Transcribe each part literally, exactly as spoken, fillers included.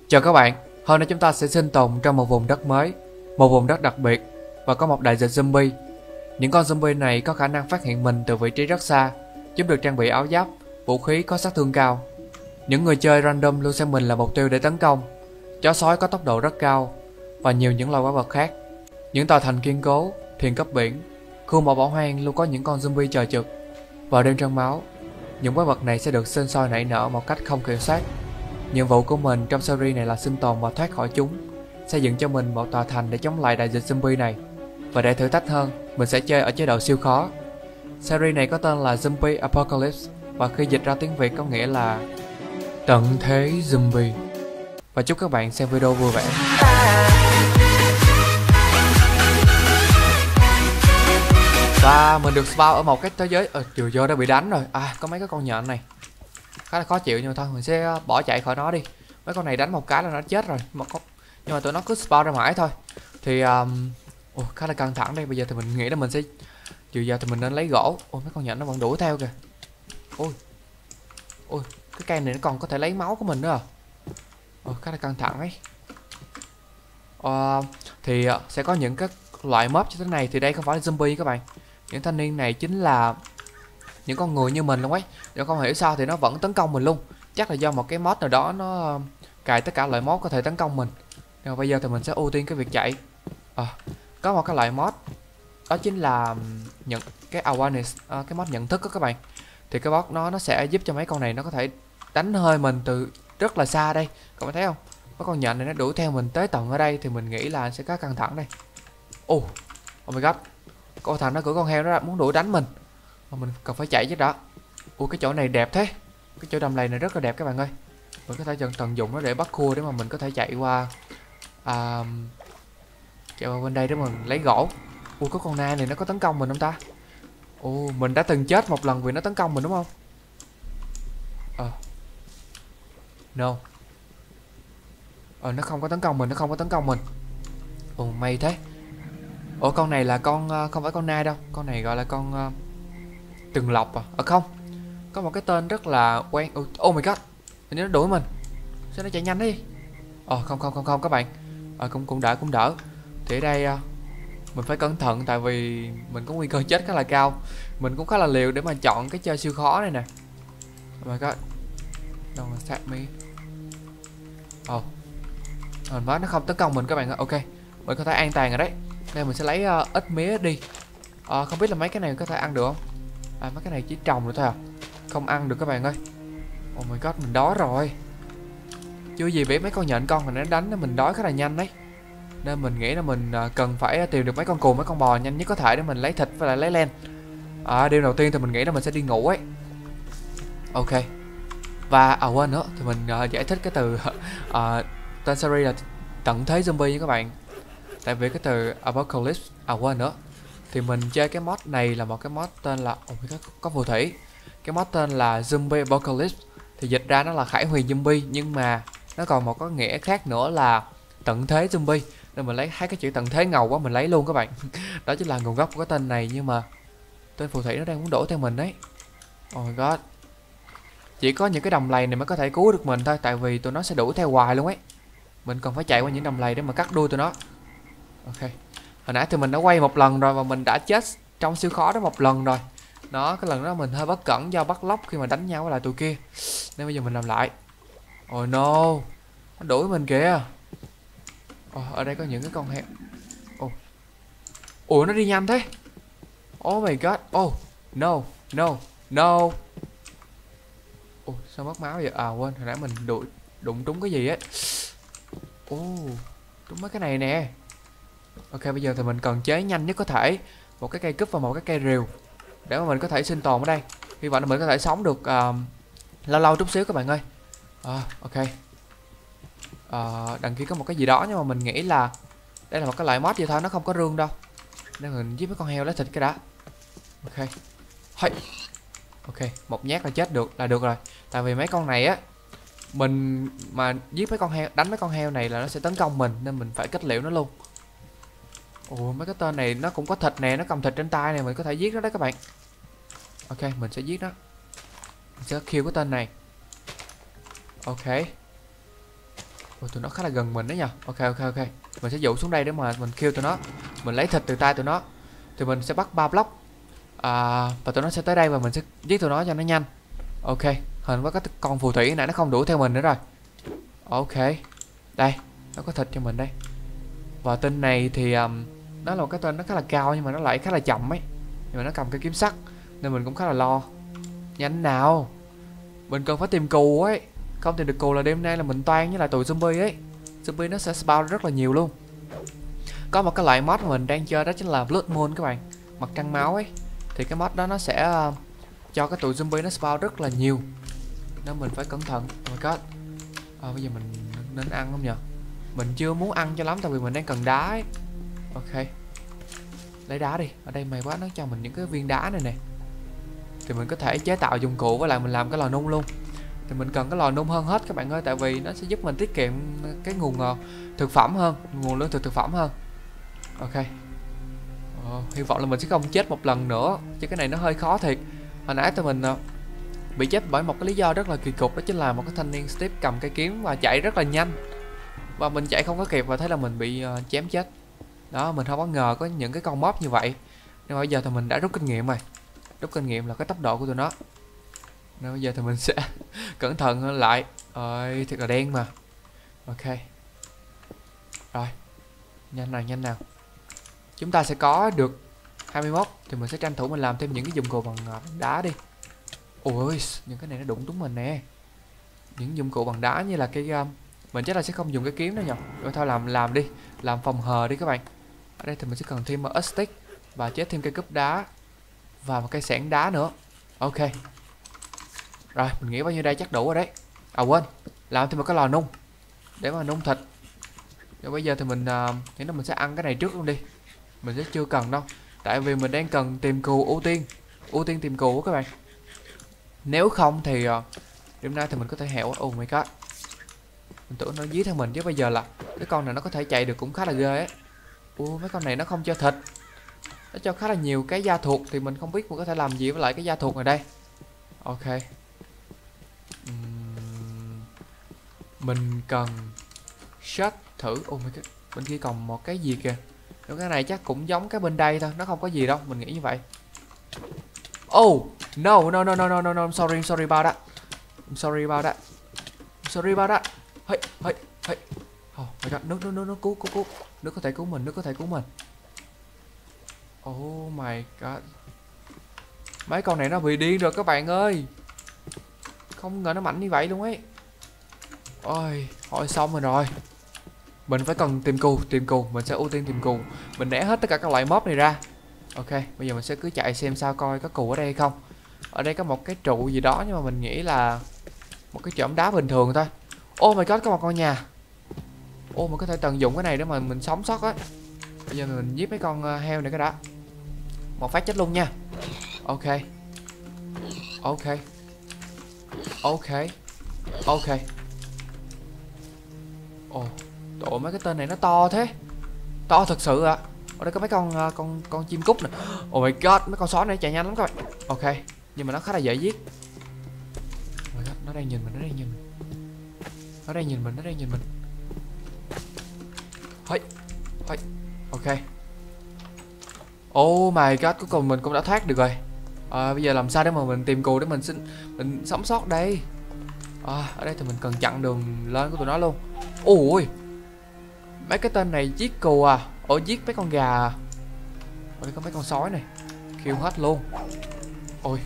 Chào các bạn, hôm nay chúng ta sẽ sinh tồn trong một vùng đất mới, một vùng đất đặc biệt và có một đại dịch zombie. Những con zombie này có khả năng phát hiện mình từ vị trí rất xa. Chúng được trang bị áo giáp, vũ khí có sát thương cao. Những người chơi random luôn xem mình là mục tiêu để tấn công. Chó sói có tốc độ rất cao và nhiều những loài quái vật khác. Những tòa thành kiên cố, thuyền cấp biển, khu mộ bỏ hoang luôn có những con zombie chờ trực. Vào đêm trăng máu, những quái vật này sẽ được sinh sôi nảy nở một cách không kiểm soát. Nhiệm vụ của mình trong series này là sinh tồn và thoát khỏi chúng, xây dựng cho mình một tòa thành để chống lại đại dịch zombie này. Và để thử thách hơn, mình sẽ chơi ở chế độ siêu khó. Series này có tên là Zombie Apocalypse và khi dịch ra tiếng Việt có nghĩa là tận thế zombie. Và chúc các bạn xem video vui vẻ. Và mình được spawn ở một cái thế giới ờ, chiều vô đã bị đánh rồi. À, có mấy cái con nhện này khá là khó chịu, nhưng mà thôi mình sẽ bỏ chạy khỏi nó đi. Mấy con này đánh một cái là nó chết rồi, mà có... nhưng mà tụi nó cứ spawn ra mãi thôi. Thì um... Ồ, khá là căng thẳng đây. Bây giờ thì mình nghĩ là mình sẽ chiều giờ thì mình nên lấy gỗ. Ôi, mấy con nhện nó vẫn đuổi theo kìa. Ôi ôi, cái cây này nó còn có thể lấy máu của mình nữa à. Ồ, khá là căng thẳng ấy. Ờ, thì uh, sẽ có những cái loại mob như thế này. Thì đây không phải là zombie các bạn. Những thanh niên này chính là những con người như mình luôn ấy. Nhưng không hiểu sao thì nó vẫn tấn công mình luôn. Chắc là do một cái mod nào đó nó uh, cài tất cả loại mod có thể tấn công mình. Nhưng mà bây giờ thì mình sẽ ưu tiên cái việc chạy. À, có một cái loại mod đó chính là nhận cái awareness, uh, cái mod nhận thức đó các bạn. Thì cái mod nó nó sẽ giúp cho mấy con này nó có thể đánh hơi mình từ rất là xa đây. Các bạn thấy không? Mấy con nhện này nó đuổi theo mình tới tận ở đây thì mình nghĩ là sẽ có căng thẳng đây. Oh, oh my god, con thằng nó cưỡi con heo nó muốn đuổi đánh mình. Mà mình cần phải chạy chứ đã. Ủa, cái chỗ này đẹp thế. Cái chỗ đầm lầy này rất là đẹp các bạn ơi. Mình có thể tận tận dụng nó để bắt cua để mà mình có thể chạy qua à, chạy qua bên đây để mình lấy gỗ. Ủa, có con nai này nó có tấn công mình không ta? Ồ, mình đã từng chết một lần vì nó tấn công mình đúng không? Ờ à. No. Ờ, nó không có tấn công mình, nó không có tấn công mình. Ồ, may thế. Ủa, con này là con không phải con nai đâu. Con này gọi là con uh, Từng Lộc à? Ờ không, có một cái tên rất là quen. Oh my god, hình như nó đuổi mình. Sao nó chạy nhanh đi? Ờ không không không không các bạn. Ờ cũng cũng đỡ cũng đỡ. Thì ở đây uh, mình phải cẩn thận tại vì mình có nguy cơ chết khá là cao. Mình cũng khá là liều để mà chọn cái chơi siêu khó này nè. Oh my god, don't attack me. Oh, mình nói nó không tấn công mình các bạn ơi. Ok, mình có thể an toàn rồi đấy. Đây mình sẽ lấy uh, ít mía đi. À, không biết là mấy cái này có thể ăn được không? À, mấy cái này chỉ trồng được thôi à? Không ăn được các bạn ơi. Oh my god, mình đói rồi. Chưa gì biết mấy con nhện con mà nó đánh mình đói khá là nhanh đấy. Nên mình nghĩ là mình uh, cần phải tìm được mấy con cừu, mấy con bò nhanh nhất có thể để mình lấy thịt với lại lấy len. À, điều đầu tiên thì mình nghĩ là mình sẽ đi ngủ ấy. Ok. Và à quên nữa, thì mình uh, giải thích cái từ uh, tên series là tận thế zombie nha các bạn. Tại vì cái từ apocalypse, à quên nữa, thì mình chơi cái mod này là một cái mod tên là oh my God, có phù thủy. Cái mod tên là Zombie Apocalypse. Thì dịch ra nó là khải huyền zombie, nhưng mà nó còn một có nghĩa khác nữa là tận thế zombie. Nên mình lấy hai cái chữ tận thế ngầu quá mình lấy luôn các bạn. Đó chính là nguồn gốc của cái tên này. Nhưng mà tên phù thủy nó đang muốn đổ theo mình đấy. Oh my god, chỉ có những cái đầm lầy này mới có thể cứu được mình thôi. Tại vì tụi nó sẽ đuổi theo hoài luôn ấy. Mình còn phải chạy qua những đầm lầy để mà cắt đuôi tụi nó. Ok, hồi nãy thì mình đã quay một lần rồi và mình đã chết trong siêu khó đó một lần rồi. Đó, cái lần đó mình hơi bất cẩn do bắt lóc khi mà đánh nhau với lại tụi kia. Nên bây giờ mình làm lại. Oh no, nó đuổi mình kìa. Oh, ở đây có những cái con heo. Oh. Ủa, nó đi nhanh thế. Oh my god. Oh no, no, no. Oh, sao mất máu vậy? À quên, hồi nãy mình đuổi đụng trúng cái gì ấy. Oh, trúng mấy cái này nè. Ok, bây giờ thì mình cần chế nhanh nhất có thể một cái cây cúp và một cái cây rìu để mà mình có thể sinh tồn ở đây. Hy vọng là mình có thể sống được uh, lâu lâu chút xíu các bạn ơi. À, ok. Uh, đằng kia có một cái gì đó nhưng mà mình nghĩ là đây là một cái loại mod vậy thôi, nó không có rương đâu. Nên mình giết mấy con heo lấy thịt cái đã. Ok. Hey. Ok, một nhát là chết được là được rồi. Tại vì mấy con này á, mình mà giết mấy con heo, đánh mấy con heo này là nó sẽ tấn công mình nên mình phải kết liễu nó luôn. Ồ, mấy cái tên này nó cũng có thịt nè, nó cầm thịt trên tay này, mình có thể giết nó đấy các bạn. Ok, mình sẽ giết nó. Mình sẽ kill cái tên này. Ok. Ôi, tụi nó khá là gần mình đấy nha. Ok ok ok. Mình sẽ dụ xuống đây để mà mình kill tụi nó. Mình lấy thịt từ tay tụi nó. Thì mình sẽ bắt ba block. À, và tụi nó sẽ tới đây và mình sẽ giết tụi nó cho nó nhanh. Ok. Hình với cái con phù thủy này nó không đuổi theo mình nữa rồi. Ok. Đây. Nó có thịt cho mình đây. Và tên này thì um, nó là một cái tên nó khá là cao nhưng mà nó lại khá là chậm ấy. Nhưng mà nó cầm cái kiếm sắt nên mình cũng khá là lo. Nhanh nào. Mình cần phải tìm cù ấy. Không tìm được cù là đêm nay là mình toan với lại tụi zombie ấy. Zombie nó sẽ spawn rất là nhiều luôn. Có một cái loại mod mà mình đang chơi đó chính là Blood Moon các bạn. Mặt trăng máu ấy. Thì cái mod đó nó sẽ uh, cho cái tụi zombie nó spawn rất là nhiều. Nên mình phải cẩn thận. Oh my god. À, bây giờ mình nên ăn không nhờ? Mình chưa muốn ăn cho lắm tại vì mình đang cần đá ấy. Ok. Lấy đá đi. Ở đây may quá nó cho mình những cái viên đá này nè. Thì mình có thể chế tạo dụng cụ với lại mình làm cái lò nung luôn. Thì mình cần cái lò nung hơn hết các bạn ơi. Tại vì nó sẽ giúp mình tiết kiệm cái nguồn uh, thực phẩm hơn. Nguồn lương thực thực phẩm hơn. Ok. Ờ, hy vọng là mình sẽ không chết một lần nữa. Chứ cái này nó hơi khó thiệt. Hồi nãy tụi mình uh, bị chết bởi một cái lý do rất là kỳ cục. Đó chính là một cái thanh niên Steve cầm cây kiếm và chạy rất là nhanh. Và mình chạy không có kịp và thế là mình bị uh, chém chết. Đó, mình không có ngờ có những cái con mob như vậy. Nhưng mà bây giờ thì mình đã rút kinh nghiệm rồi. Rút kinh nghiệm là cái tốc độ của tụi nó. Nên bây giờ thì mình sẽ cẩn thận hơn lại. Ơi, thiệt là đen mà. Ok. Rồi. Nhanh nào, nhanh nào. Chúng ta sẽ có được hai mươi mốt. Thì mình sẽ tranh thủ mình làm thêm những cái dụng cụ bằng đá đi. Ôi, những cái này nó đụng trúng mình nè. Những dụng cụ bằng đá như là cái um, mình chắc là sẽ không dùng cái kiếm đó nhỉ. Rồi thôi làm làm đi. Làm phòng hờ đi các bạn. Ở đây thì mình sẽ cần thêm một stick. Và chế thêm cây cúp đá. Và một cây xẻng đá nữa. Ok. Rồi mình nghĩ bao nhiêu đây chắc đủ rồi đấy. À quên. Làm thêm một cái lò nung. Để mà nung thịt. Rồi bây giờ thì mình uh, nghĩ là mình sẽ ăn cái này trước luôn đi. Mình sẽ chưa cần đâu. Tại vì mình đang cần tìm cừu ưu tiên. Ưu tiên tìm cừu các bạn. Nếu không thì uh, đêm nay thì mình có thể hẹo. Oh my god. Mình tưởng nó dí theo mình chứ bây giờ là cái con này nó có thể chạy được cũng khá là ghê ấy. Ủa mấy con này nó không cho thịt. Nó cho khá là nhiều cái da thuộc. Thì mình không biết mình có thể làm gì với lại cái da thuộc này đây. Ok. uhm, Mình cần shot thử. Oh my god. Bên kia còn một cái gì kìa. Cái này chắc cũng giống cái bên đây thôi. Nó không có gì đâu. Mình nghĩ như vậy. Oh no no no no no no no I'm sorry I'm sorry about that. I'm sorry about that. I'm sorry about that. Hey hey hey. Oh my god. Nước nước nước nước cứu cứu cứu. Nước có thể cứu mình. Nước có thể cứu mình. Oh my god. Mấy con này nó bị điên rồi các bạn ơi. Không ngờ nó mạnh như vậy luôn ấy. Ôi, thôi xong rồi rồi. Mình phải cần tìm cừu, tìm cừu, mình sẽ ưu tiên tìm cừu. Mình né hết tất cả các loại mob này ra. Ok, bây giờ mình sẽ cứ chạy xem sao coi có cừu ở đây hay không. Ở đây có một cái trụ gì đó nhưng mà mình nghĩ là một cái chỏm đá bình thường thôi. Oh my god, có một con nhà. Ô, mình có thể tận dụng cái này để mà mình sống sót á. Bây giờ mình giết mấy con heo này cái đã. Một phát chết luôn nha. Ok. Ok. Ok. Ok. Ồ, tụi mấy cái tên này nó to thế. To thật sự ạ. À. Ở đây có mấy con uh, con con chim cút nè. Oh my god, mấy con sói này chạy nhanh lắm các bạn. Ok, nhưng mà nó khá là dễ giết. Oh my god, nó đang nhìn mình, nó đang nhìn mình. Nó đang nhìn mình, nó đang nhìn mình. Hey. Hey. Ok. Oh my god, cuối cùng mình cũng đã thoát được rồi. À, bây giờ làm sao để mà mình tìm cừu để mình xin mình sống sót đây. À, ở đây thì mình cần chặn đường lên của tụi nó luôn. Ôi, mấy cái tên này giết cừu à? Ủa giết mấy con gà à? Ở đây có mấy con sói này. Kêu hết luôn. Ôi.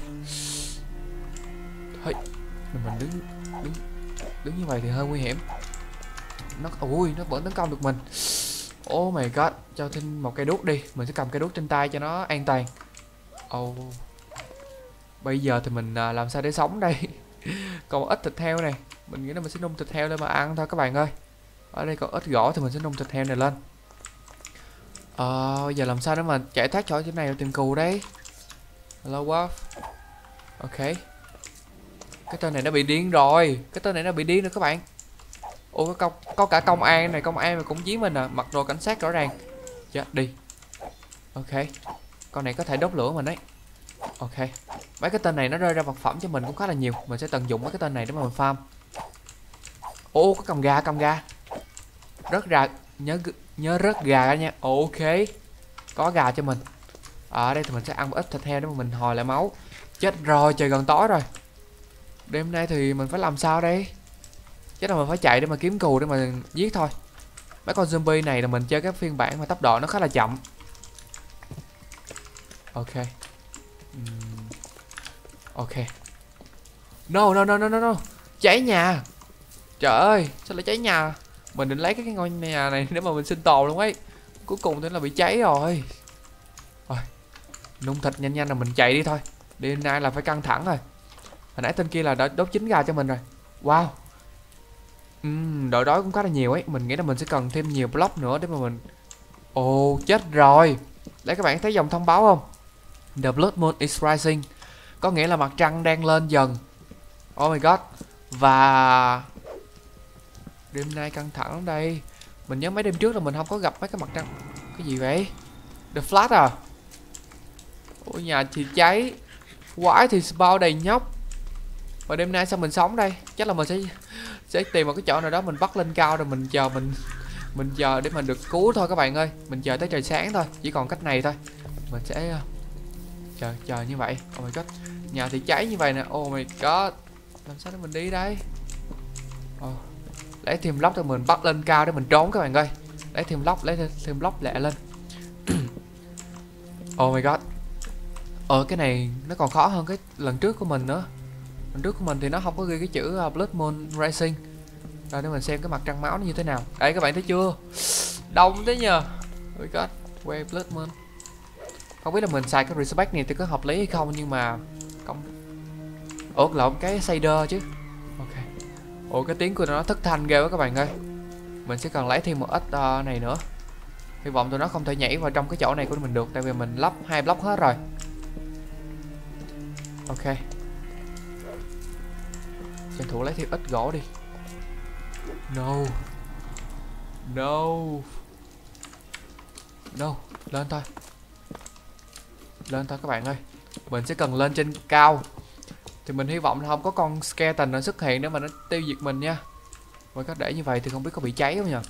Hey. Mình đứng đứng đứng như vậy thì hơi nguy hiểm. Nó ui nó vẫn tấn công được mình. Oh my god, cho thêm một cây đuốc đi. Mình sẽ cầm cây đuốc trên tay cho nó an toàn. Oh. Bây giờ thì mình à, làm sao để sống đây. Còn một ít thịt heo này. Mình nghĩ là mình sẽ nung thịt heo lên mà ăn thôi các bạn ơi. Ở đây còn ít gỗ thì mình sẽ nung thịt heo này lên. Ờ, bây giờ làm sao để mà chạy thoát khỏi chỗ này tìm cừu đấy. Hello Wolf. Ok. Cái tên này nó bị điên rồi. Cái tên này nó bị điên rồi các bạn. Ủa có, công, có cả công an này. Công an mà cũng dí mình à. Mặc đồ cảnh sát rõ ràng. Chết đi. Ok. Con này có thể đốt lửa mình đấy. Ok. Mấy cái tên này nó rơi ra vật phẩm cho mình cũng khá là nhiều. Mình sẽ tận dụng mấy cái tên này để mà mình farm. Ô có cầm gà, cầm gà. Rớt gà. Nhớ nhớ rớt gà ra nha. Ok. Có gà cho mình. Ở đây thì mình sẽ ăn một ít thịt heo để mà mình hồi lại máu. Chết rồi, trời gần tối rồi. Đêm nay thì mình phải làm sao đây? Chắc là mình phải chạy để mà kiếm cừu để mà giết thôi. Mấy con zombie này là mình chơi cái phiên bản mà tốc độ nó khá là chậm. Ok. uhm. Ok. No no no no no no. Cháy nhà. Trời ơi, sao lại cháy nhà? Mình định lấy cái ngôi nhà này để mà mình sinh tồn luôn ấy. Cuối cùng thì là bị cháy rồi. Rồi. Nung thịt nhanh nhanh là mình chạy đi thôi. Đêm nay là phải căng thẳng rồi. Hồi nãy tên kia là đã đốt chín gà cho mình rồi. Wow. Uhm, đội đói cũng khá là nhiều ấy. Mình nghĩ là mình sẽ cần thêm nhiều block nữa để mà mình. Ồ, chết rồi. Đấy, các bạn thấy dòng thông báo không? The blood moon is rising. Có nghĩa là mặt trăng đang lên dần. Oh my god. Và đêm nay căng thẳng lắm đây. Mình nhớ mấy đêm trước là mình không có gặp mấy cái mặt trăng. Cái gì vậy? The flash à? Ôi, nhà thì cháy, quái thì spawn đầy nhóc. Và đêm nay sao mình sống đây? Chắc là mình sẽ sẽ tìm một cái chỗ nào đó mình bắt lên cao rồi mình chờ mình mình chờ để mình được cứu thôi các bạn ơi. Mình chờ tới trời sáng thôi, chỉ còn cách này thôi. Mình sẽ chờ chờ như vậy. Oh my god, nhà thì cháy như vậy nè. Oh my god, làm sao để mình đi đây? Oh. Lấy thêm block cho mình bắt lên cao để mình trốn các bạn ơi. Lấy thêm block, lấy thêm block lẹ lên. Oh my god. Ờ cái này nó còn khó hơn cái lần trước của mình nữa. Lần trước của mình thì nó không có ghi cái chữ uh, Blood Moon Rising. Rồi để mình xem cái mặt trăng máu nó như thế nào. Đây các bạn thấy chưa? Đông thế nhờ. Oh my god, where Blood Moon. Không biết là mình xài cái respect này thì có hợp lý hay không, nhưng mà không. Ủa lộn, cái shader chứ. Ok. Ủa cái tiếng của nó thất thanh ghê quá các bạn ơi. Mình sẽ cần lấy thêm một ít uh, này nữa. Hy vọng tụi nó không thể nhảy vào trong cái chỗ này của mình được, tại vì mình lắp hai block hết rồi. Ok. Tranh thủ lấy thêm ít gỗ đi. No. No. No. Lên thôi. Lên thôi các bạn ơi. Mình sẽ cần lên trên cao. Thì mình hy vọng là không có con skeleton nó xuất hiện để mà nó tiêu diệt mình nha. Và cách để như vậy thì không biết có bị cháy không nhỉ?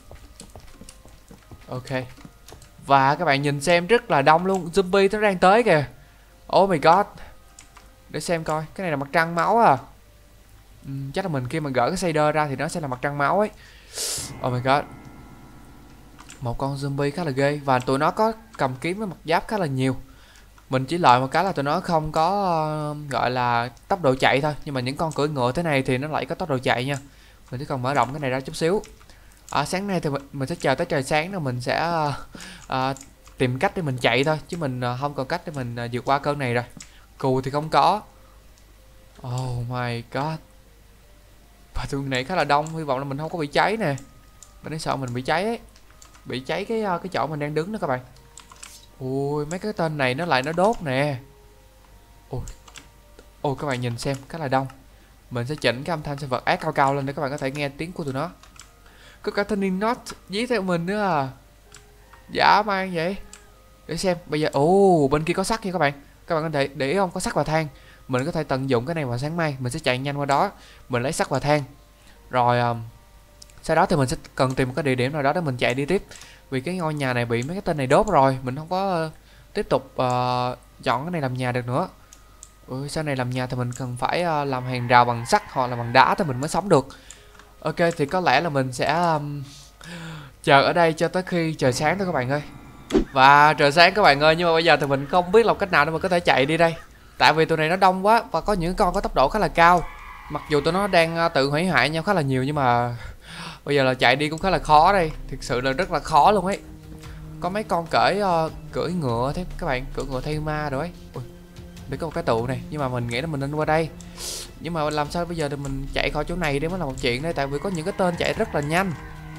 Ok. Và các bạn nhìn xem rất là đông luôn. Zombie nó đang tới kìa. Oh my god. Để xem coi. Cái này là mặt trăng máu à. uhm, Chắc là mình khi mà gỡ cái shader ra thì nó sẽ là mặt trăng máu ấy. Oh my god. Một con zombie khá là ghê. Và tụi nó có cầm kiếm với mặt giáp khá là nhiều. Mình chỉ lợi một cái là tụi nó không có uh, gọi là tốc độ chạy thôi. Nhưng mà những con cưỡi ngựa thế này thì nó lại có tốc độ chạy nha. Mình chỉ cần mở rộng cái này ra chút xíu. À, sáng nay thì mình, mình sẽ chờ tới trời sáng rồi mình sẽ uh, uh, tìm cách để mình chạy thôi. Chứ mình uh, không còn cách để mình uh, vượt qua cơn này rồi. Cù thì không có. Oh my god. Và tụi này khá là đông. Hy vọng là mình không có bị cháy nè. Mình đang sợ mình bị cháy ấy. Bị cháy cái uh, cái chỗ mình đang đứng đó các bạn. Ui mấy cái tên này nó lại nó đốt nè. Ôi. Ôi các bạn nhìn xem khá là đông. Mình sẽ chỉnh cái âm thanh sinh vật ác cao cao lên để các bạn có thể nghe tiếng của tụi nó. Có cả thanh niên not dí theo mình nữa à. Dã man vậy. Để xem bây giờ. Ồ bên kia có sắt nha các bạn. Các bạn có thể để ý không, có sắt và than. Mình có thể tận dụng cái này vào sáng mai. Mình sẽ chạy nhanh qua đó. Mình lấy sắt và than. Rồi um, sau đó thì mình sẽ cần tìm một cái địa điểm nào đó để mình chạy đi tiếp. Vì cái ngôi nhà này bị mấy cái tên này đốt rồi. Mình không có uh, tiếp tục uh, chọn cái này làm nhà được nữa. Ui, sau này làm nhà thì mình cần phải uh, làm hàng rào bằng sắt hoặc là bằng đá thì mình mới sống được. Ok thì có lẽ là mình sẽ um, chờ ở đây cho tới khi trời sáng thôi các bạn ơi. Và trời sáng các bạn ơi. Nhưng mà bây giờ thì mình không biết làm cách nào để mà có thể chạy đi đây. Tại vì tụi này nó đông quá. Và có những con có tốc độ khá là cao. Mặc dù tụi nó đang uh, tự hủy hoại nhau khá là nhiều. Nhưng mà bây giờ là chạy đi cũng khá là khó đây. Thực sự là rất là khó luôn ấy. Có mấy con cởi uh, cưỡi ngựa thế các bạn. Cưỡi ngựa thay ma rồi ấy. Ui, để có một cái tụ này. Nhưng mà mình nghĩ là mình nên qua đây. Nhưng mà làm sao bây giờ thì mình chạy khỏi chỗ này để mới là một chuyện đây. Tại vì có những cái tên chạy rất là nhanh.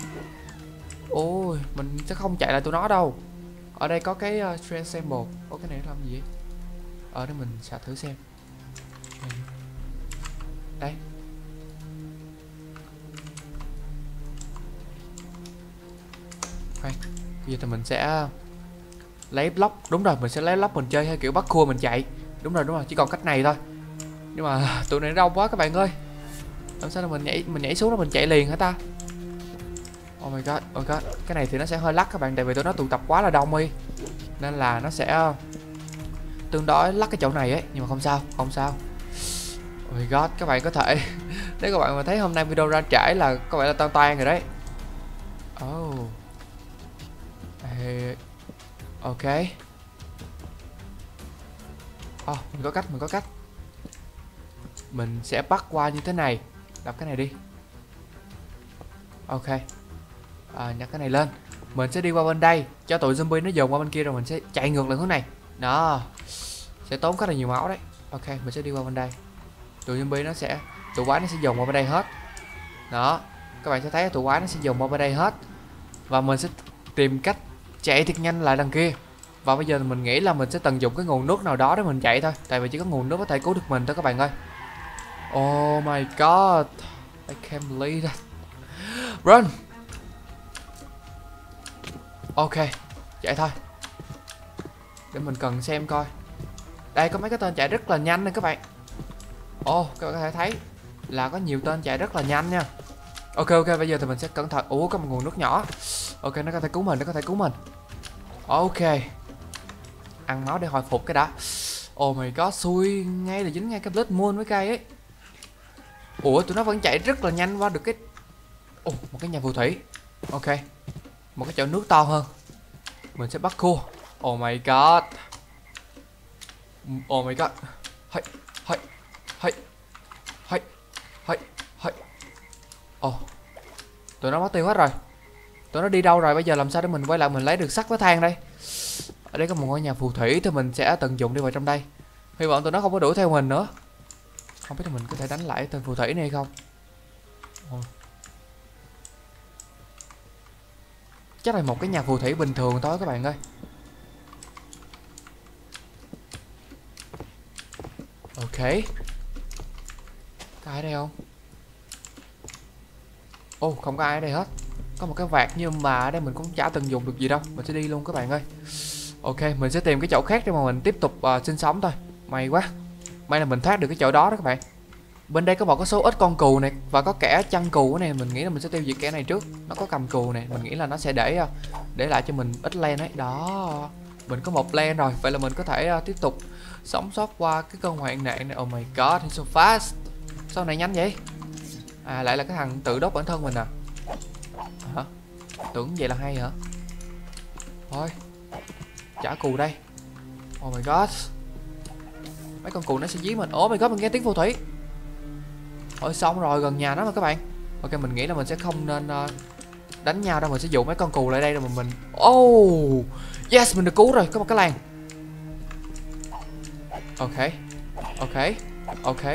Ôi mình sẽ không chạy lại tụi nó đâu. Ở đây có cái uh, Transsemble. Có cái này nó làm gì vậy? Ở đây mình xả thử xem. Đây. Khoan. Bây giờ thì mình sẽ lấy block. Đúng rồi mình sẽ lấy block mình chơi theo kiểu bắt cua mình chạy. Đúng rồi đúng rồi chỉ còn cách này thôi. Nhưng mà tụi này nó đông quá các bạn ơi. Làm sao là mình nhảy mình nhảy xuống đó mình chạy liền hả ta? Oh my god, oh my god. Cái này thì nó sẽ hơi lắc các bạn, tại vì tụi nó tụ tập quá là đông đi, nên là nó sẽ tương đối lắc cái chỗ này ấy. Nhưng mà không sao, không sao. Oh my god, các bạn có thể nếu các bạn mà thấy hôm nay video ra trễ là có vẻ là toan toan rồi đấy. Oh. Ê. Ok. Oh, mình có cách, mình có cách. Mình sẽ bắt qua như thế này. Đập cái này đi. Ok. À, nhặt cái này lên. Mình sẽ đi qua bên đây, cho tụi zombie nó dồn qua bên kia rồi mình sẽ chạy ngược lại hướng này. Đó. Sẽ tốn rất là nhiều máu đấy. Ok, mình sẽ đi qua bên đây. Tụi zombie nó sẽ, tụi quái nó sẽ dồn qua bên đây hết. Đó. Các bạn sẽ thấy tụi quái nó sẽ dồn qua bên đây hết. Và mình sẽ tìm cách chạy thật nhanh lại đằng kia. Và bây giờ mình nghĩ là mình sẽ tận dụng cái nguồn nước nào đó để mình chạy thôi. Tại vì chỉ có nguồn nước có thể cứu được mình thôi các bạn ơi. Oh my god, I can't believe that. Run. Ok, chạy thôi. Để mình cần xem coi. Đây có mấy cái tên chạy rất là nhanh này các bạn. Ồ, oh, các bạn có thể thấy là có nhiều tên chạy rất là nhanh nha. Ok ok, bây giờ thì mình sẽ cẩn thận. Ủa, có một nguồn nước nhỏ. Ok, nó có thể cứu mình, nó có thể cứu mình. Ok. Ăn máu để hồi phục cái đã. Oh my god, xui ngay là dính ngay cái Blood Moon với cây ấy. Ủa, tụi nó vẫn chạy rất là nhanh qua được cái... Ồ, oh, một cái nhà phù thủy. Ok. Một cái chỗ nước to hơn. Mình sẽ bắt cua. Oh my god. Oh my god. Hây, hây, hây, hây, hây, hây. Ồ. Tụi nó mất tiêu hết rồi. Tụi nó đi đâu rồi? Bây giờ làm sao để mình quay lại mình lấy được sắt với than đây? Ở đây có một ngôi nhà phù thủy thì mình sẽ tận dụng đi vào trong đây. Hy vọng tụi nó không có đuổi theo mình nữa. Không biết là mình có thể đánh lại tên phù thủy này hay không. Ồ. Chắc là một cái nhà phù thủy bình thường thôi các bạn ơi. Ok. Có ai ở đây không? Ồ, oh, không có ai ở đây hết. Có một cái vạt nhưng mà ở đây mình cũng chả từng dùng được gì đâu. Mình sẽ đi luôn các bạn ơi. Ok, mình sẽ tìm cái chỗ khác để mà mình tiếp tục uh, sinh sống thôi. May quá. May là mình thoát được cái chỗ đó đó các bạn. Bên đây có một cái số ít con cừu này. Và có kẻ chăn cừu này. Mình nghĩ là mình sẽ tiêu diệt kẻ này trước. Nó có cầm cừu này. Mình nghĩ là nó sẽ để uh, để lại cho mình ít len ấy. Đó. Mình có một len rồi. Vậy là mình có thể uh, tiếp tục sống sót qua cái cơn hoạn nạn này. Oh my god, he's so fast. Sao này nhanh vậy? À, lại là cái thằng tự đốt bản thân mình à? Hả? Tưởng vậy là hay hả? Thôi, trả cù đây. Oh my god. Mấy con cù nó sẽ dí mình. Oh my god, mình nghe tiếng phù thủy. Thôi xong rồi, gần nhà nó mà các bạn. Ok, mình nghĩ là mình sẽ không nên uh, đánh nhau đâu. Mình sẽ dụ mấy con cù lại đây rồi mà mình... Oh, yes, mình được cứu rồi. Có một cái làng. Ok. Ok. Ok.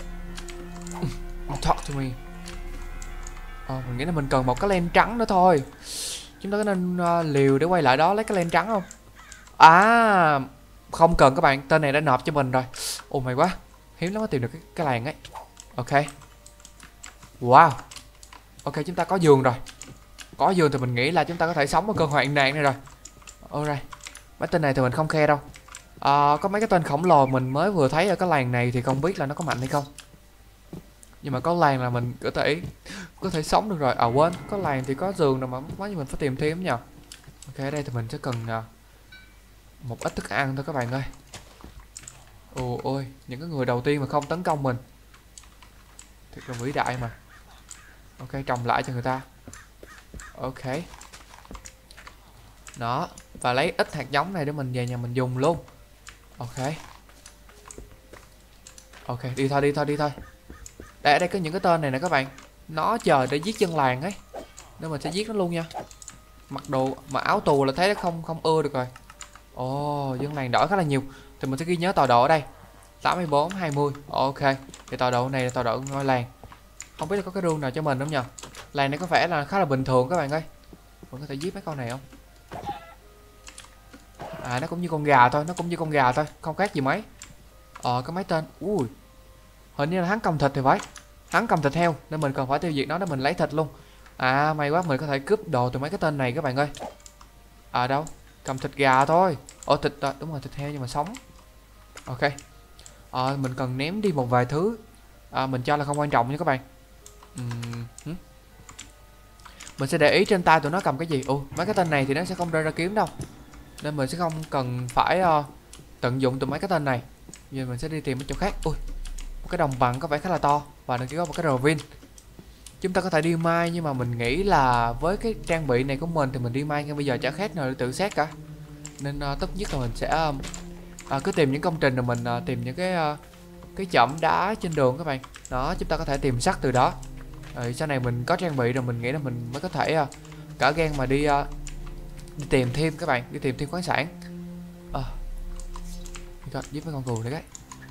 Talk to me. Ờ, mình nghĩ là mình cần một cái len trắng nữa thôi. Chúng ta có nên uh, liều để quay lại đó lấy cái len trắng không? À, không cần các bạn. Tên này đã nộp cho mình rồi. Ồ mày quá. Hiếm lắm mới tìm được cái, cái làng ấy. Ok. Wow. Ok, chúng ta có giường rồi. Có giường thì mình nghĩ là chúng ta có thể sống ở cơn hoạn nạn này rồi. Alright. Mấy tên này thì mình không khe đâu. À, có mấy cái tên khổng lồ mình mới vừa thấy ở cái làng này thì không biết là nó có mạnh hay không. Nhưng mà có làng là mình có thể có thể sống được rồi. À quên, có làng thì có giường rồi mà mấy mình phải tìm thêm nhờ. Ok, ở đây thì mình sẽ cần uh, một ít thức ăn thôi các bạn ơi. Ồ ôi, những cái người đầu tiên mà không tấn công mình thật là vĩ đại mà. Ok, trồng lại cho người ta. Ok. Đó, và lấy ít hạt giống này để mình về nhà mình dùng luôn. Ok. Ok, đi thôi đi thôi đi thôi. Đây, ở đây có những cái tên này nè các bạn. Nó chờ để giết dân làng ấy. Nên mình sẽ giết nó luôn nha. Mặc đồ mà áo tù là thấy nó không không ưa được rồi. Ồ, oh, dân làng đổi khá là nhiều. Thì mình sẽ ghi nhớ tọa độ ở đây. tám mươi bốn, hai mươi. Ok. Thì tọa độ này là tọa độ ngôi làng. Không biết là có cái rương nào cho mình không nhờ. Làng này có vẻ là khá là bình thường các bạn ơi. Mình có thể giết mấy con này không? À, nó cũng như con gà thôi. Nó cũng như con gà thôi. Không khác gì mấy. Ờ, có mấy tên. Ui, hình như là hắn cầm thịt thì phải. Hắn cầm thịt heo nên mình cần phải tiêu diệt nó để mình lấy thịt luôn. À, may quá, mình có thể cướp đồ từ mấy cái tên này các bạn ơi. À đâu, cầm thịt gà thôi. Ồ, thịt, à, đúng rồi, thịt heo nhưng mà sống. Ok. À, mình cần ném đi một vài thứ à, mình cho là không quan trọng nha các bạn. uhm, Mình sẽ để ý trên tay tụi nó cầm cái gì. Ồ, mấy cái tên này thì nó sẽ không rơi ra kiếm đâu, nên mình sẽ không cần phải uh, tận dụng từ mấy cái tên này. Giờ mình sẽ đi tìm ở chỗ khác. Ui, một cái đồng bằng có vẻ khá là to và đằng kia có một cái rờ vin. Chúng ta có thể đi mai, nhưng mà mình nghĩ là với cái trang bị này của mình thì mình đi mai ngay bây giờ chả khác nào để tự xét cả. Nên uh, tốt nhất là mình sẽ uh, uh, cứ tìm những công trình rồi mình uh, tìm những cái uh, cái chõm đá trên đường các bạn. Đó, chúng ta có thể tìm sắt từ đó. Rồi sau này mình có trang bị rồi mình nghĩ là mình mới có thể uh, cả gan mà đi, uh, đi tìm thêm các bạn, đi tìm thêm khoáng sản. Ờ à, giúp mấy con cừu đấy.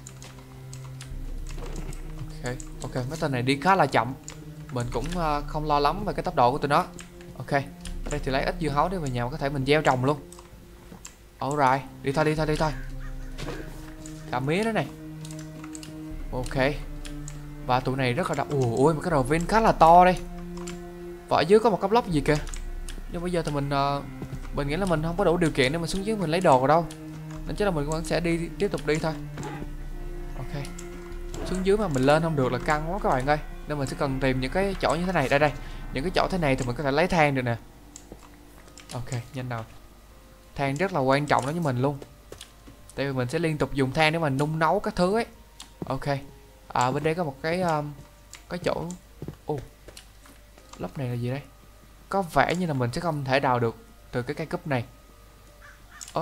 Ok, ok, mấy tên này đi khá là chậm. Mình cũng uh, không lo lắm về cái tốc độ của tụi nó. Ok, ở đây thì lấy ít dưa hấu để về nhà có thể mình gieo trồng luôn. Alright, đi thôi đi thôi đi thôi. Cả mía đó này. Ok. Và tụi này rất là đậm. Ui, ui, một cái rờ vin khá là to đây. Và ở dưới có một cái block gì kìa. Nhưng bây giờ thì mình uh, mình nghĩ là mình không có đủ điều kiện để mình xuống dưới mình lấy đồ rồi đâu, nên chắc là mình vẫn sẽ đi tiếp tục đi thôi. Ok, xuống dưới mà mình lên không được là căng quá các bạn ơi, nên mình sẽ cần tìm những cái chỗ như thế này. Đây đây, những cái chỗ thế này thì mình có thể lấy than được nè. Ok, nhanh nào. Than rất là quan trọng đối với mình luôn, tại vì mình sẽ liên tục dùng than để mình nung nấu các thứ ấy. Ok, à bên đây có một cái um, cái chỗ. Ồ, oh, lớp này là gì đây? Có vẻ như là mình sẽ không thể đào được từ cái cây cúp này. Ơ,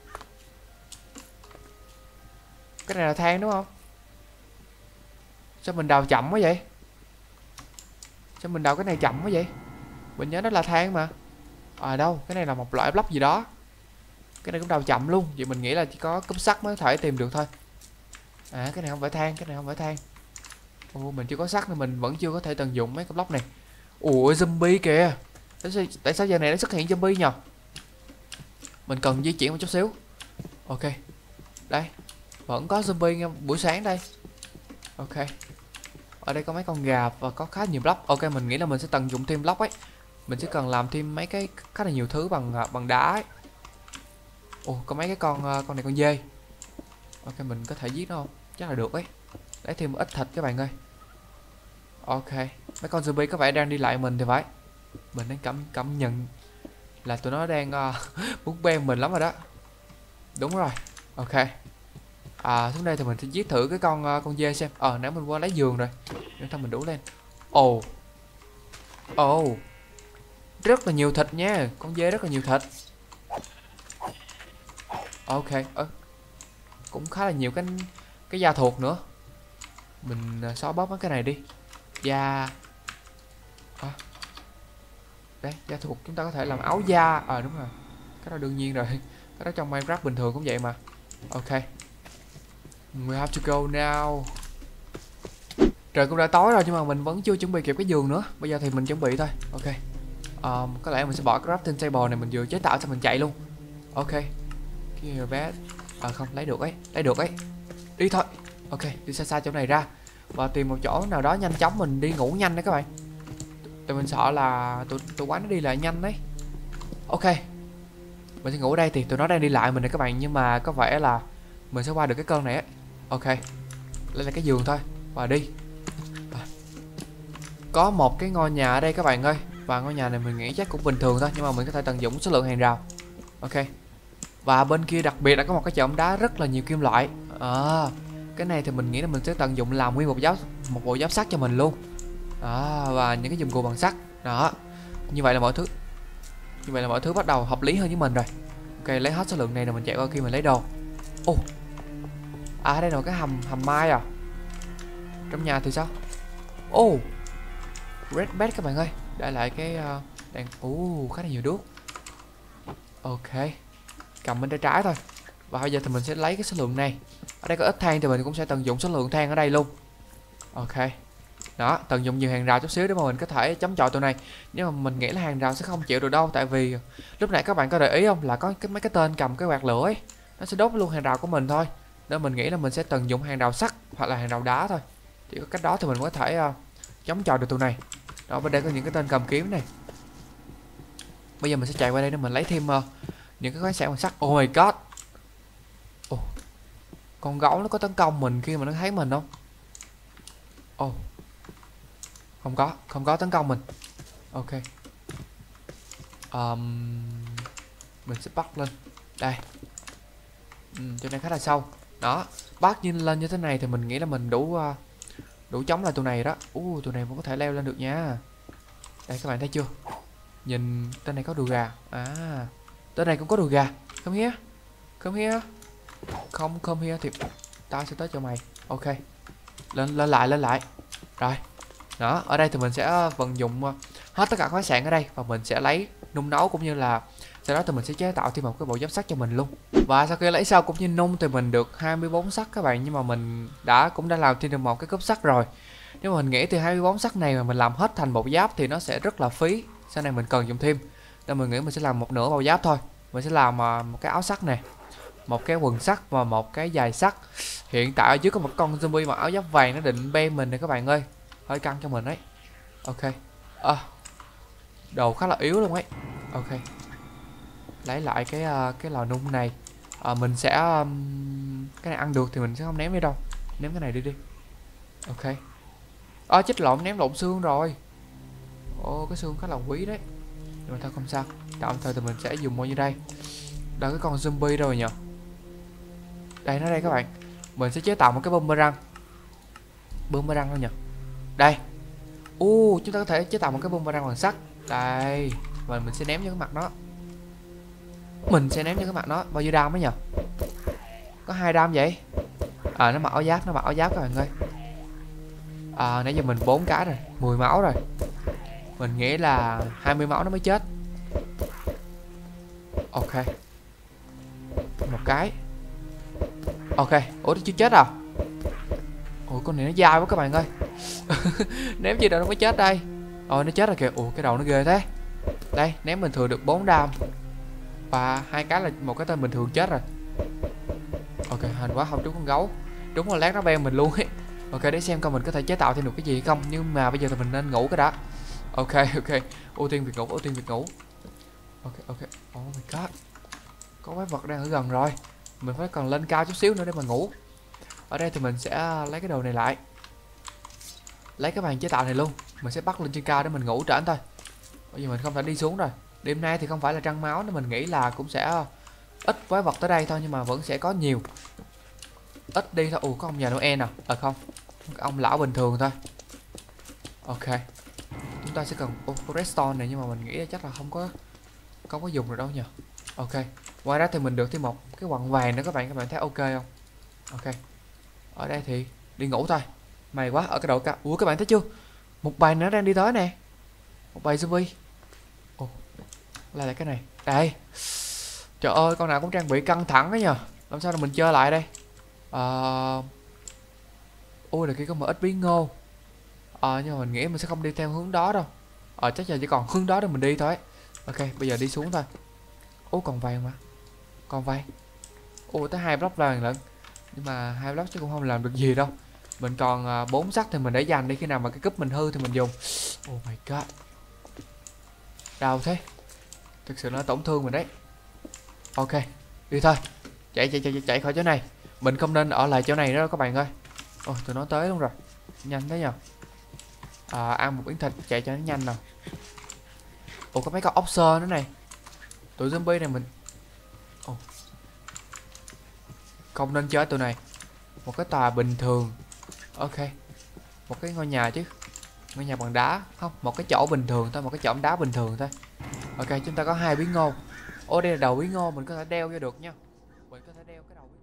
cái này là than đúng không? Sao mình đào chậm quá vậy? Sao mình đào cái này chậm quá vậy? Mình nhớ nó là than mà. À đâu, cái này là một loại block gì đó. Cái này cũng đào chậm luôn. Vậy mình nghĩ là chỉ có cúp sắt mới có thể tìm được thôi. À, cái này không phải than, cái này không phải than. Ồ, mình chưa có sắt nên mình vẫn chưa có thể tận dụng mấy cái block này. Ủa, zombie kìa. Tại sao, tại sao giờ này nó xuất hiện zombie nhờ? Mình cần di chuyển một chút xíu. Ok, đây, vẫn có zombie nha, buổi sáng đây. Ok, ở đây có mấy con gà và có khá nhiều block. Ok, mình nghĩ là mình sẽ tận dụng thêm block ấy. Mình sẽ cần làm thêm mấy cái khá là nhiều thứ bằng bằng đá ấy. Ồ, có mấy cái con con này con dê. Ok, mình có thể giết nó không? Chắc là được ấy. Lấy thêm một ít thịt các bạn ơi. Ok, mấy con zombie có vẻ đang đi lại mình thì phải. Mình đang cảm cảm nhận là tụi nó đang uh, muốn bem mình lắm rồi đó. Đúng rồi. Ok, à xuống đây thì mình sẽ giết thử cái con uh, con dê xem. Ờ, nãy mình qua lấy giường rồi nên thôi mình đủ lên. Ồ, oh. Ồ, oh. Rất là nhiều thịt nha. Con dê rất là nhiều thịt. Ok, ơ, cũng khá là nhiều cái cái da thuộc nữa. Mình uh, xóa bóp mấy cái này đi. Da à. Đây, da thuộc chúng ta có thể làm áo da. Ờ à, đúng rồi, cái đó đương nhiên rồi. Cái đó trong Minecraft bình thường cũng vậy mà. Ok, we have to go now. Trời cũng đã tối rồi nhưng mà mình vẫn chưa chuẩn bị kịp cái giường nữa. Bây giờ thì mình chuẩn bị thôi. Ok, um, có lẽ mình sẽ bỏ cái crafting table này mình vừa chế tạo xong mình chạy luôn. Ok, kia bé. À không, lấy được ấy, lấy được ấy. Đi thôi. Ok, đi xa xa chỗ này ra và tìm một chỗ nào đó nhanh chóng mình đi ngủ nhanh đấy các bạn. Tụi mình sợ là tụi tụi quán nó đi lại nhanh đấy. Ok, mình sẽ ngủ ở đây thì tụi nó đang đi lại mình này các bạn, nhưng mà có vẻ là mình sẽ qua được cái cơn này ấy. Ok, lấy lại cái giường thôi và đi. À, có một cái ngôi nhà ở đây các bạn ơi, và ngôi nhà này mình nghĩ chắc cũng bình thường thôi, nhưng mà mình có thể tận dụng số lượng hàng rào. Ok, và bên kia đặc biệt là có một cái chõm đá rất là nhiều kim loại. À, cái này thì mình nghĩ là mình sẽ tận dụng làm nguyên một giáo một bộ giáp sắt cho mình luôn. Đó, và những cái dụng cụ bằng sắt. Đó, như vậy là mọi thứ như vậy là mọi thứ bắt đầu hợp lý hơn với mình rồi. Ok, lấy hết số lượng này rồi mình chạy qua kia mình lấy đồ. Ồ, à đây là một cái hầm hầm mai à. Trong nhà thì sao? Ồ, red bed các bạn ơi, để lại cái uh, đèn. Ồ, khá là nhiều đuốc. Ok, cầm bên tay trái thôi. Và bây giờ thì mình sẽ lấy cái số lượng này. Ở đây có ít than thì mình cũng sẽ tận dụng số lượng than ở đây luôn. Ok, đó, tận dụng nhiều hàng rào chút xíu để mà mình có thể chống chọi tụi này. Nhưng mà mình nghĩ là hàng rào sẽ không chịu được đâu, tại vì lúc nãy các bạn có để ý không, là có cái mấy cái tên cầm cái quạt lửa ấy, nó sẽ đốt luôn hàng rào của mình thôi. Nên mình nghĩ là mình sẽ tận dụng hàng rào sắt hoặc là hàng rào đá thôi. Chỉ có cách đó thì mình có thể uh, chống chọi được tụi này. Đó, bên đây có những cái tên cầm kiếm này. Bây giờ mình sẽ chạy qua đây để mình lấy thêm uh, những cái khoáng sản bằng sắt. Oh my god. Oh, con gấu nó có tấn công mình khi mà nó thấy mình không? Oh, không có, không có tấn công mình. Ok, um, mình sẽ bắt lên đây. Ừ, chỗ này khá là sâu đó, bắt nhìn lên như thế này thì mình nghĩ là mình đủ uh, đủ chống lại tụi này đó. u uh, tụi này cũng có thể leo lên được nha. Đây các bạn thấy chưa, nhìn tên này có đùi gà, à tên này cũng có đùi gà. Come here, come here, không come here thì tao sẽ tới cho mày. Ok, lên lên lại lên lại rồi đó. Ở đây thì mình sẽ vận dụng hết tất cả khoáng sản ở đây và mình sẽ lấy nung nấu, cũng như là sau đó thì mình sẽ chế tạo thêm một cái bộ giáp sắt cho mình luôn. Và sau khi lấy sau cũng như nung thì mình được hai mươi bốn sắt các bạn, nhưng mà mình đã cũng đã làm thêm được một cái cúp sắt rồi. Nếu mà mình nghĩ thì hai mươi bốn sắt này mà mình làm hết thành bộ giáp thì nó sẽ rất là phí, sau này mình cần dùng thêm, nên mình nghĩ mình sẽ làm một nửa bộ giáp thôi. Mình sẽ làm một cái áo sắt nè, một cái quần sắt và một cái giày sắt. Hiện tại ở dưới có một con zombie mặc áo giáp vàng, nó định bem mình này các bạn ơi, hơi căng cho mình đấy. Ok, à, đồ khá là yếu luôn ấy. Ok, lấy lại cái uh, cái lò nung này. À, mình sẽ um, cái này ăn được thì mình sẽ không ném đi đâu, ném cái này đi đi. Ok, à, chết lộn, ném lộn xương rồi. Ồ, cái xương khá là quý đấy, nhưng mà thôi không sao, tạm thời thì mình sẽ dùng bao nhiêu đây. Đó, cái con zombie rồi nhờ. Đây nó đây các bạn, mình sẽ chế tạo một cái boomerang. Boomerang đâu nhỉ, đây. U uh, chúng ta có thể chế tạo một cái boomerang bằng sắt đây, và mình sẽ ném cho cái mặt nó. Mình sẽ ném cho cái mặt nó bao nhiêu đam ấy nhỉ, có hai đam vậy. À, nó mặc áo giáp, nó mặc áo giáp các bạn ơi. À, nãy giờ mình bốn cái rồi, mười máu rồi. Mình nghĩ là hai mươi máu nó mới chết. Ok, một cái. Ok, ủa nó chưa chết à? Ủa con này nó dai quá các bạn ơi. Ném gì đâu nó mới chết đây. Ồ, nó chết rồi kìa. Ủa cái đầu nó ghê thế. Đây, ném bình thường được bốn đam, và hai cái là một cái tên bình thường chết rồi. Ok, hên quá không trúng con gấu. Đúng là lát nó bem mình luôn ấy. Ok, để xem coi mình có thể chế tạo thêm được cái gì hay không. Nhưng mà bây giờ thì mình nên ngủ cái đã. Ok, ok, ưu tiên việc ngủ, ưu tiên việc ngủ. Ok, ok, oh my god, có quái vật đang ở gần rồi. Mình phải còn lên cao chút xíu nữa để mà ngủ. Ở đây thì mình sẽ lấy cái đồ này lại, lấy cái bàn chế tạo này luôn. Mình sẽ bắt lên trên cao để mình ngủ trển thôi. Bây giờ mình không thể đi xuống rồi. Đêm nay thì không phải là trăng máu, nên mình nghĩ là cũng sẽ ít quái vật tới đây thôi, nhưng mà vẫn sẽ có nhiều. Ít đi thôi. Ủa có ông già Noel à? Ờ không, ông lão bình thường thôi. Ok, chúng ta sẽ cần oh, redstone này, nhưng mà mình nghĩ là chắc là không có không có dùng được đâu nhỉ. Ok, ngoài ra thì mình được thêm một cái quặng vàng nữa các bạn. Các bạn thấy ok không? Ok, ở đây thì đi ngủ thôi. May quá, ở cái độ cao. Ủa các bạn thấy chưa, một bầy nữa đang đi tới nè, một bầy zombie. Ồ, lại là cái này đây. Trời ơi, con nào cũng trang bị căng thẳng đấy nhờ. Làm sao mà mình chơi lại đây. Ờ... Ôi là kia có một ít bí ngô. Ờ, nhưng mà mình nghĩ mình sẽ không đi theo hướng đó đâu. Ờ, chắc là chỉ còn hướng đó để mình đi thôi. Ok, bây giờ đi xuống thôi. Ủa còn vàng mà, còn vàng. Ủa tới hai block vàng lận, nhưng mà hai block chứ cũng không làm được gì đâu. Mình còn bốn uh, sắt thì mình để dành đi, khi nào mà cái cúp mình hư thì mình dùng. Oh my god, đau thế, thực sự nó tổn thương mình đấy. Ok, đi thôi, chạy chạy chạy chạy khỏi chỗ này. Mình không nên ở lại chỗ này nữa đâu các bạn ơi. Ôi tụi nó tới luôn rồi, nhanh thế nhờ. À, ăn một miếng thịt chạy cho nó nhanh nào. Ủa có mấy con ốc sơ nữa này. Tụi zombie này mình Ồ, không nên chơi tụi này. Một cái tòa bình thường. Ok, một cái ngôi nhà chứ, ngôi nhà bằng đá không, một cái chỗ bình thường thôi, một cái chõm đá bình thường thôi. Ok, chúng ta có hai bí ngô. Ô đây là đầu bí ngô, mình có thể đeo vô được nha. Mình có thể đeo cái đầu bí ngô.